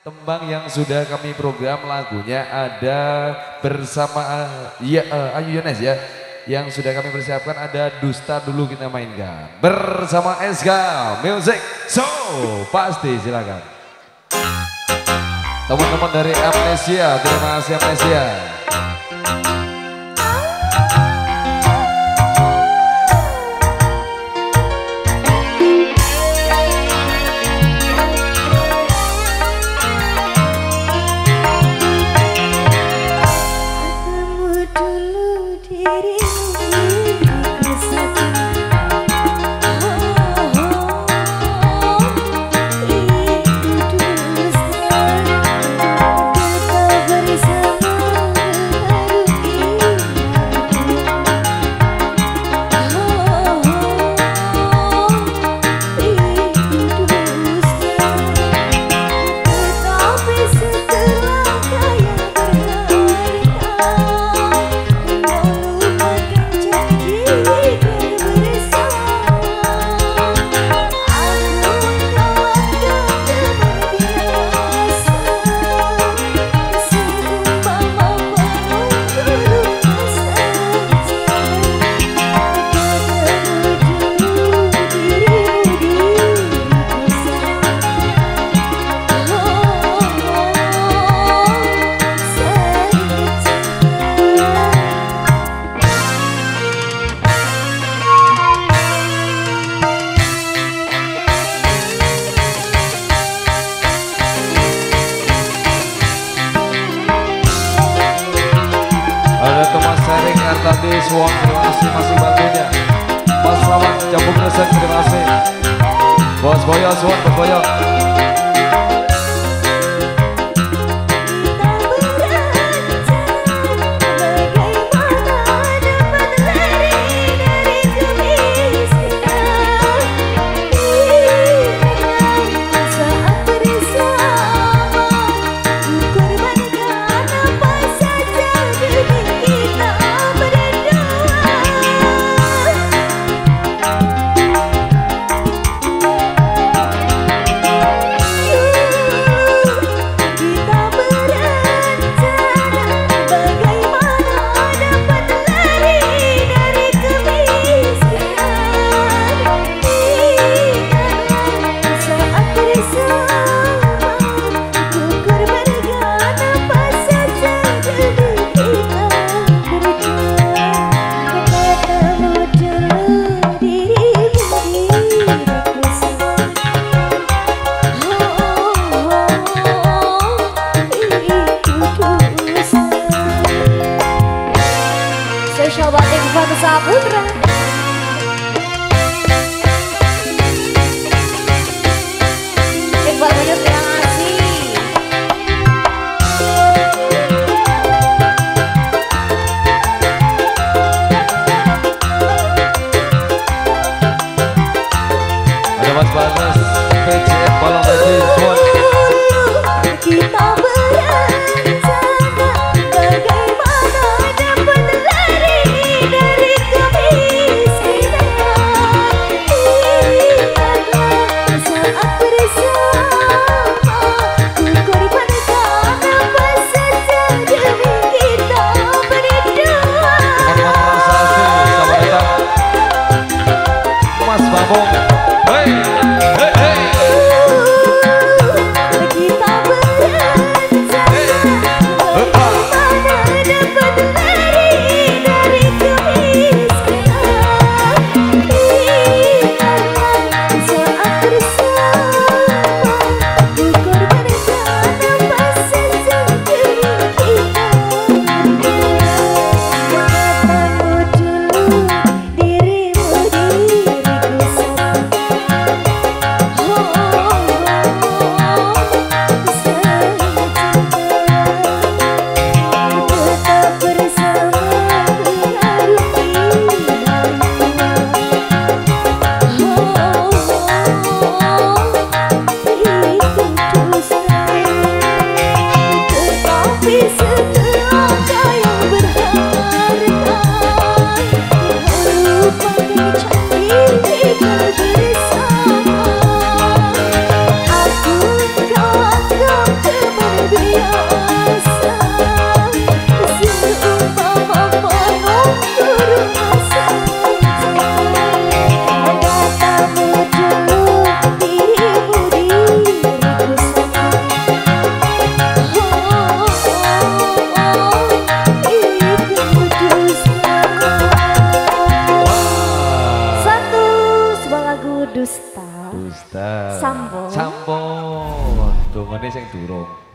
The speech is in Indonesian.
Tembang yang sudah kami program lagunya ada bersama Ayu Yones ya. Yang sudah kami persiapkan ada Dusta Dulu kita mainkan. Bersama SK Music Show. Pasti silakan. Teman-teman dari Amnesia, terima kasih Amnesia. Tadi Suwon terima kasih masih bantunya. Mas Lawan Jambu Gresik terima kasih. Bos Boyo Suwon Bos Boyo. dusta. Dusta. Sampun. Sampun. Dongane sing durung.